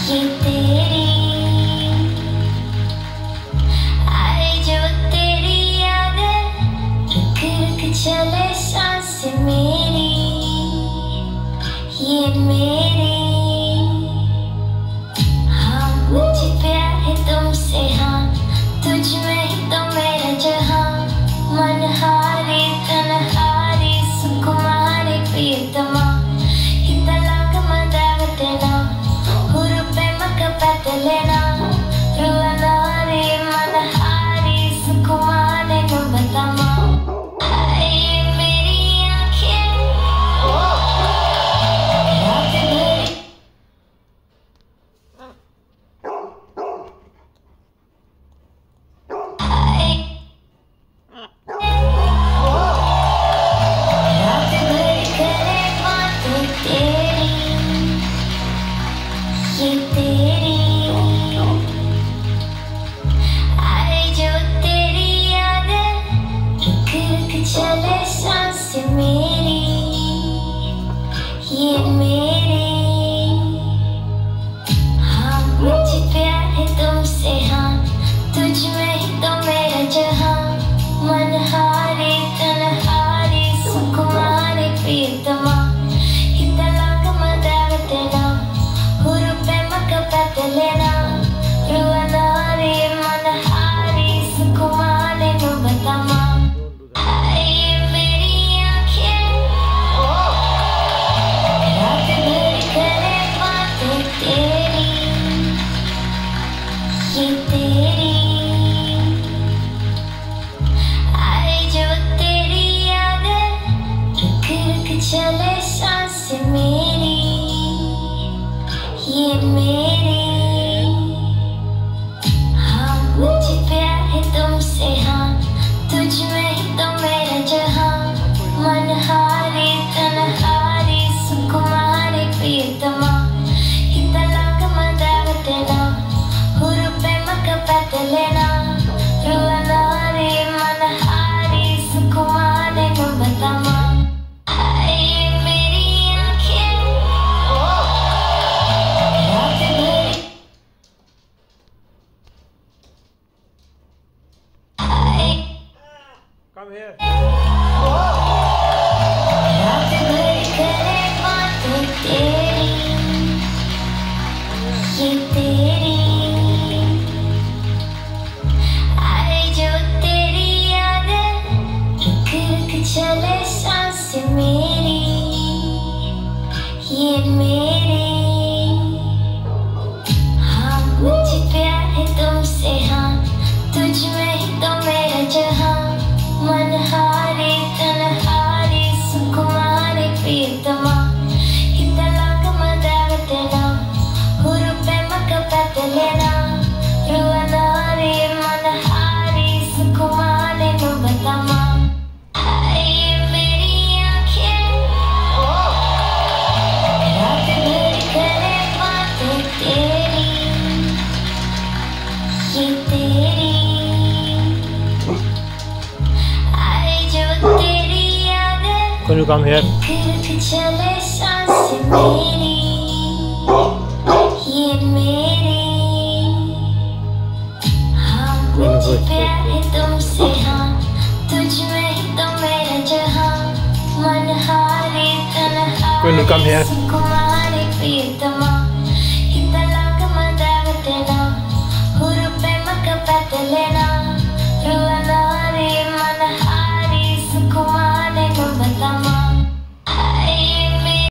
ये तेरी आए जो तेरी यादें रुक रुक चले सांस मेरी ये मेरी हाँ मुझे प्यार है तुमसे हाँ तुझ में ही तो मेरा जहाँ मनहारी तनहारी सुकुमारी प्रियतमा लेना रुआनारी मनहारी सुकुमाने को बतामा ये मेरी आँखें रात भरी रात भरी करे बातें तेरी ये तेरी चले सांस मेरी ये मेरी हाँ मुझे प्यार है तुमसे हाँ तुझ में ही तो मेरा जहाँ मनहारी तनहारी सुकुमारी प्रियतमा हितलाग मदावतेना हुरुपे मकपतलेना रुआनारी मनहारी सुकुमाने को बतामा ये तेरी आए जो तेरी यादें रुक रुक चले सांस मेरी ये मेरी हाँ मुझे प्यार है तुमसे हाँ तुझ में ही तो मेरा जहाँ मनहारी तनहारी सुकुमारी प्रियतमा हितलाग मदावतेना लेना रुआनारी मनहारी सुकुमाने को बतामा ये मेरी आँखें रात भरी Come here. रात भरी करे बातें तेरी ये तेरी चले सांस मेरी ये मेरी हाँ मुझे प्यार है तुमसे हाँ तुझ में ही तो मेरा जहाँ मनहारी तनहारी सुकुमारी प्रियतमा हितलाग मदावतेना हुरुपे मकपतलेना रुआनारी मनहारी सुकुमाने को बतामा ये तेरी आए जो तेरी यादें Can you come here? रुक रुक चले सांस मेरी